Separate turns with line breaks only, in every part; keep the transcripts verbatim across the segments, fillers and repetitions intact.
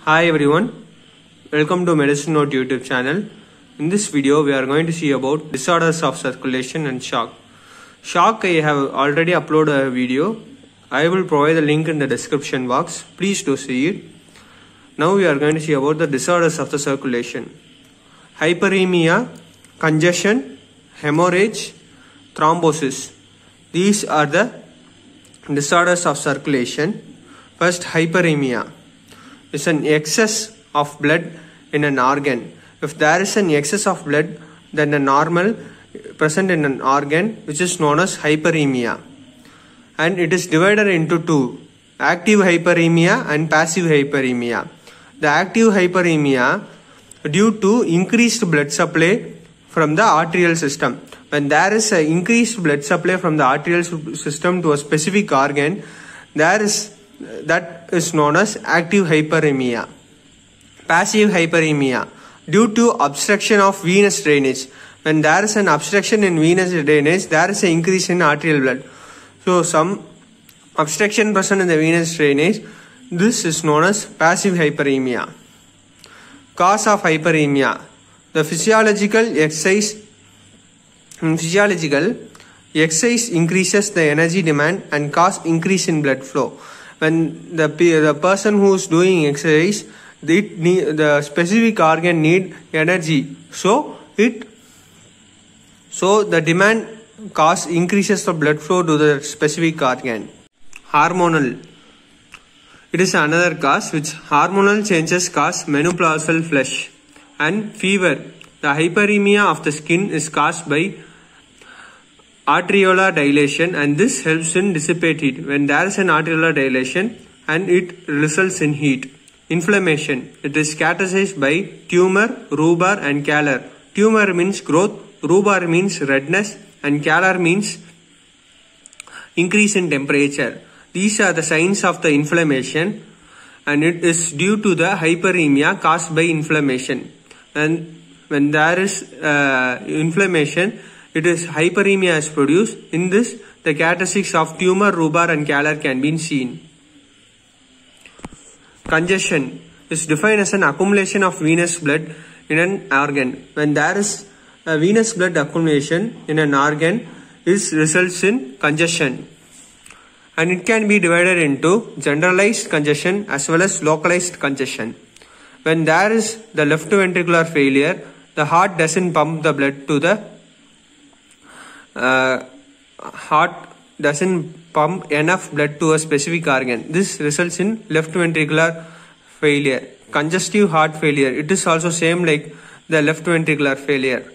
Hi everyone, welcome to Medicine Note YouTube channel. In this video, we are going to see about disorders of circulation and shock. Shock, I have already uploaded a video. I will provide the link in the description box. Please do see it. Now we are going to see about the disorders of the circulation. Hyperemia, congestion, hemorrhage, thrombosis. These are the disorders of circulation. First, hyperemia is an excess of blood in an organ. If there is an excess of blood than a normal present in an organ, which is known as hyperemia, and it is divided into two: active hyperemia and passive hyperemia. The active hyperemia due to increased blood supply from the arterial system. When there is an increased blood supply from the arterial system to a specific organ, there is that is known as active hyperemia. Passive hyperemia due to obstruction of venous drainage. When there is an obstruction in venous drainage, there is an increase in arterial blood. So some obstruction present in the venous drainage, this is known as passive hyperemia. Cause of hyperemia: the physiological exercise in physiological exercise increases the energy demand and cause increase in blood flow. When the, the person who is doing exercise, it need, the specific organ need energy, so it so the demand cause increases the blood flow to the specific organ. Hormonal: it is another cause which hormonal changes cause menopausal flush. And fever: the hyperemia of the skin is caused by arteriolar dilation, and this helps in dissipate heat. When there is an arteriolar dilation, and it results in heat. Inflammation: it is characterized by tumor, rubor and calor. Tumor means growth, rubor means redness, and calor means increase in temperature. These are the signs of the inflammation, and it is due to the hyperemia caused by inflammation. And when there is uh, inflammation, it is hyperemia is produced. In this, the characteristics of tumor, rubor and calor can be seen. Congestion is defined as an accumulation of venous blood in an organ. When there is a venous blood accumulation in an organ, this results in congestion. And it can be divided into generalized congestion as well as localized congestion. When there is the left ventricular failure, the heart doesn't pump the blood to the Uh, heart doesn't pump enough blood to a specific organ. This results in left ventricular failure. Congestive heart failure, it is also same like the left ventricular failure.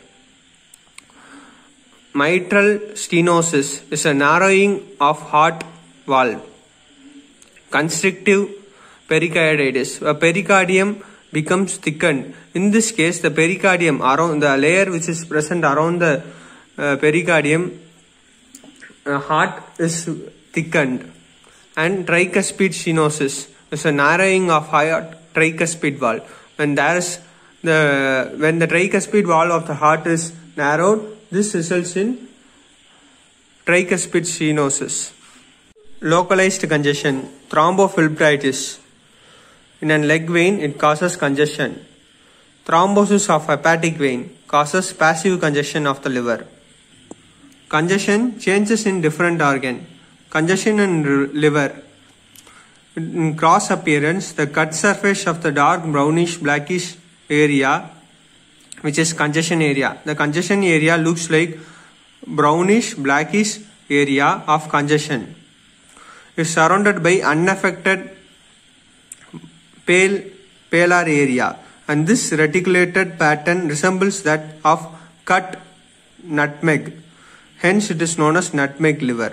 Mitral stenosis is a narrowing of heart valve. Constrictive pericarditis, a pericardium becomes thickened. In this case, the pericardium, around the layer which is present around the Uh, pericardium, uh, heart is thickened. And tricuspid stenosis is a narrowing of heart tricuspid valve. When there is the when the tricuspid valve of the heart is narrowed, this results in tricuspid stenosis. Localized congestion: thrombophlebitis. In a leg vein, it causes congestion. Thrombosis of hepatic vein causes passive congestion of the liver. Congestion changes in different organ. Congestion in liver: in cross appearance, the cut surface of the dark brownish blackish area, which is congestion area. The congestion area looks like brownish blackish area of congestion. It is surrounded by unaffected pale paler area, and this reticulated pattern resembles that of cut nutmeg. Hence, it is known as nutmeg liver.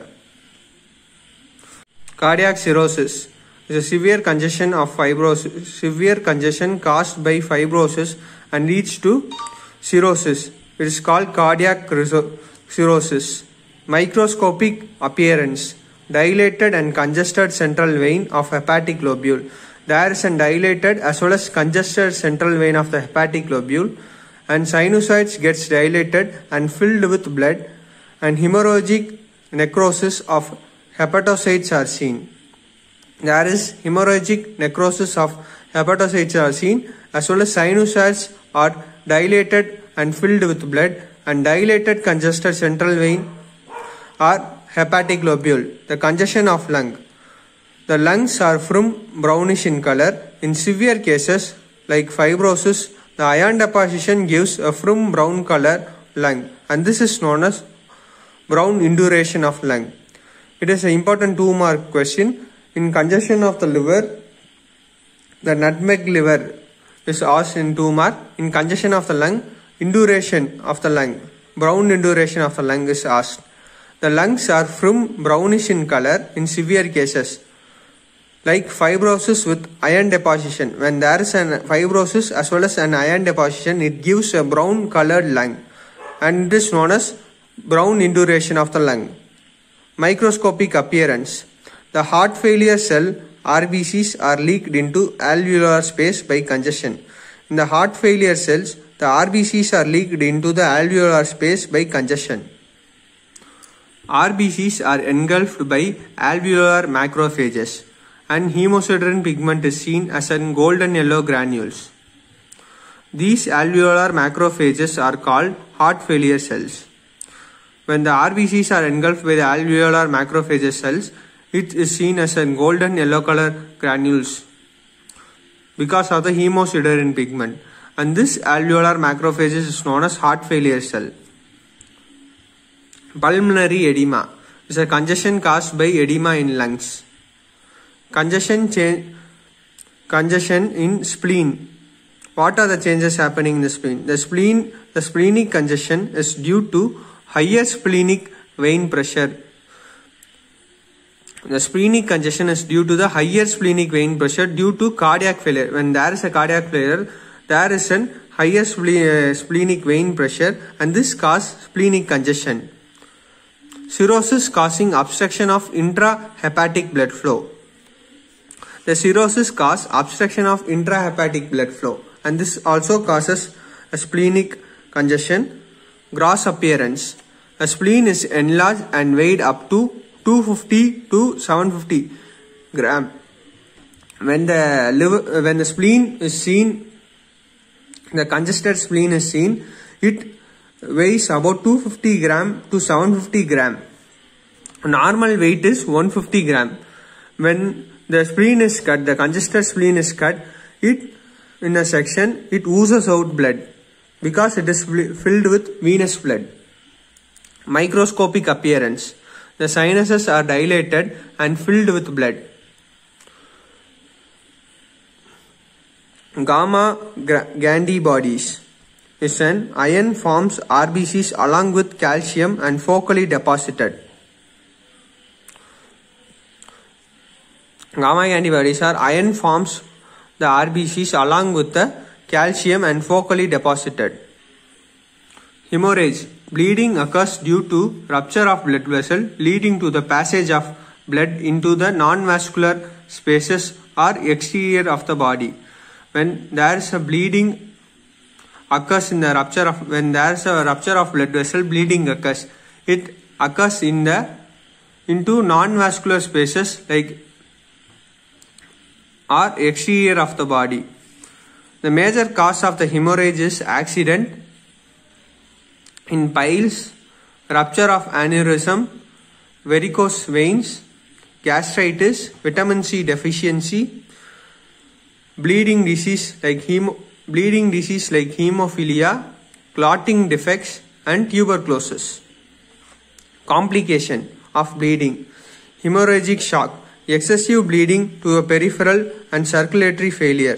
Cardiac cirrhosis is a severe congestion of fibrosis, severe congestion caused by fibrosis and leads to cirrhosis. It is called cardiac cirrhosis. Microscopic appearance: dilated and congested central vein of hepatic lobule. There is a dilated as well as congested central vein of the hepatic lobule, and sinusoids gets dilated and filled with blood, and hemorrhagic necrosis of hepatocytes are seen. There is hemorrhagic necrosis of hepatocytes are seen, as well as sinusoids are dilated and filled with blood, and dilated congested central vein or hepatic lobule, the congestion of lung. The lungs are from brownish in color. In severe cases like fibrosis, the iron deposition gives a from brown color lung, and this is known as brown induration of lung. It is an important two mark question. In congestion of the liver, the nutmeg liver is asked in two mark. In congestion of the lung, induration of the lung, brown induration of the lung is asked. The lungs are from brownish in color in severe cases like fibrosis with iron deposition. When there is an fibrosis as well as an iron deposition, it gives a brown colored lung, and it is known as brown induration of the lung. Microscopic appearance. The heart failure cell R B Cs are leaked into alveolar space by congestion. In the heart failure cells, the R B Cs are leaked into the alveolar space by congestion. R B Cs are engulfed by alveolar macrophages, and hemosiderin pigment is seen as in golden yellow granules. These alveolar macrophages are called heart failure cells. When the R B Cs are engulfed by the alveolar macrophage cells, it is seen as a golden yellow color granules because of the hemosiderin pigment, and this alveolar macrophages is known as heart failure cell. Pulmonary edema is a congestion caused by edema in lungs. Congestion change, congestion in spleen. What are the changes happening in the spleen? The spleen, the splenic congestion is due to higher splenic vein pressure. The splenic congestion is due to the higher splenic vein pressure due to cardiac failure. When there is a cardiac failure, there is an higher sple uh, splenic vein pressure, and this causes splenic congestion. Cirrhosis causing obstruction of intrahepatic blood flow. The cirrhosis causes obstruction of intrahepatic blood flow, and this also causes a splenic congestion. Gross appearance. A spleen is enlarged and weighed up to two fifty to seven fifty gram. When the liver, when the spleen is seen, the congested spleen is seen, it weighs about two fifty gram to seven fifty gram. Normal weight is one fifty gram. When the spleen is cut, the congested spleen is cut, it in a section, it oozes out blood because it is filled with venous blood. Microscopic appearance. The sinuses are dilated and filled with blood. Gamma Gandhi bodies is an iron forms R B Cs along with calcium and focally deposited. Gamma antibodies are iron forms the R B Cs along with the calcium and focally deposited. Hemorrhage. Bleeding occurs due to rupture of blood vessel leading to the passage of blood into the non-vascular spaces or exterior of the body. When there is a bleeding occurs in the rupture of when there is a rupture of blood vessel, bleeding occurs. It occurs in the into non-vascular spaces like or exterior of the body. The major cause of the hemorrhage is accident in piles, rupture of aneurysm, varicose veins, gastritis, vitamin C deficiency, bleeding disease like hemo, bleeding disease like hemophilia, clotting defects, and tuberculosis. Complication of bleeding. Hemorrhagic shock, excessive bleeding to a peripheral and circulatory failure.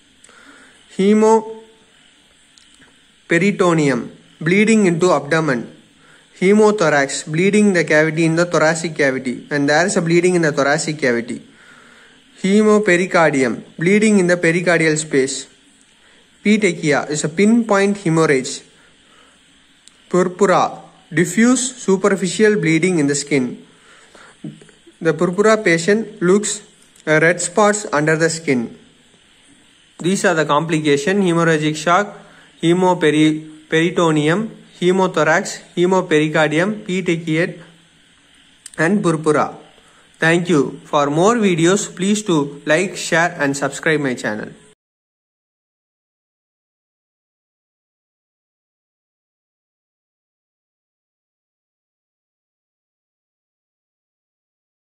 Hemoperitoneum, bleeding into abdomen. Hemothorax, bleeding the cavity in the thoracic cavity, and there is a bleeding in the thoracic cavity. Hemopericardium, bleeding in the pericardial space. Petechia is a pinpoint hemorrhage. Purpura, diffuse superficial bleeding in the skin. The purpura patient looks uh, red spots under the skin. These are the complications: hemorrhagic shock, hemoperitoneum, hemothorax, hemopericardium, petechia, and purpura. Thank you. For more videos, please do like, share, and subscribe my channel.